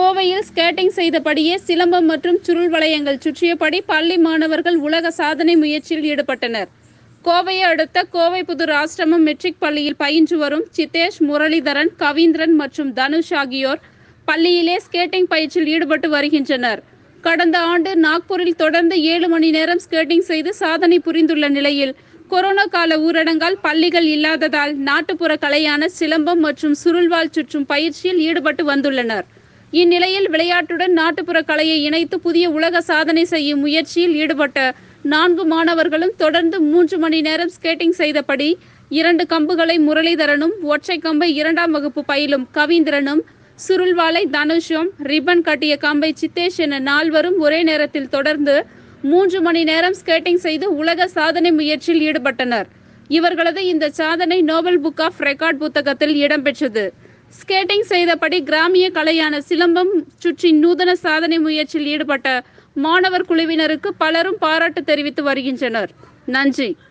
கோவையில் ஸ்கேட்டிங் செய்தபடியே சிலம்பம் மற்றும் சுருள் வளையங்கள் சுற்றியபடி பள்ளி மாணவர்கள் உலக சாதனை முயற்சியில் ஈடுபட்டனர். கோவையை அடுத்த கோவைப்புதூர் ஆசிரமம் மெட்ரிக் பள்ளியில் பயின்று வரும் சித்தேஷ், முரளிதரன், கவீந்திரன் மற்றும் தனுஷ் ஆகியோர் பள்ளியிலே ஸ்கேட்டிங் பயிற்சியில் ஈடுபட்டு வருகின்றனர். கடந்த ஆண்டு நாக்பூரில் தொடர்ந்து 7 மணி நேரம் ஸ்கேட்டிங் செய்து சாதனை புரிந்துள்ள நிலையில் கொரோனா கால ஊரடங்கால் பள்ளிகள் இல்லாததால் நாட்டுப்புற கலையான சிலம்பம் மற்றும் சுருள்வாள் சுற்றும் பயிற்சியில் ஈடுபட்டு வந்துள்ளனர். இந்நிலையில் விளையாட்டுடன் நாட்டுப்புற கலையை இணைத்து புதிய உலக சாதனை செய்யும் முயற்சியில் ஈடுபட்ட 4 மாணவர்களும் தொடர்ந்து 3 மணி நேரம் ஸ்கேட்டிங் செய்தபடி 2 கம்புகளை முரளிதரனும், ஒற்றை கம்பை 2ஆம் வகுப்பு பயிலும் கவீந்திரனும், சுருள்வாளை தனுஷும், ரிப்பன் கட்டிய கம்பை சித்தேஷ் என 4வரும் ஒரே நேரத்தில் தொடர்ந்து 3 மணி நேரம் ஸ்கேட்டிங் செய்து உலக சாதனை முயற்சியில் ஈடுபட்டனர். இவர்களது இந்த சாதனை நோபல் புக் ஆஃப் ரெக்கார்ட் புத்தகத்தில் இடம்பெற்றது. ஸ்கேட்டிங் செய்தபடி கிராமிய கலையான சிலம்பம் சுற்றி நூதன சாதனை முயற்சியில் ஈடுபட்ட மாணவர் குழுவினருக்கு பலரும் பாராட்டு தெரிவித்து வருகின்றனர். நன்றி.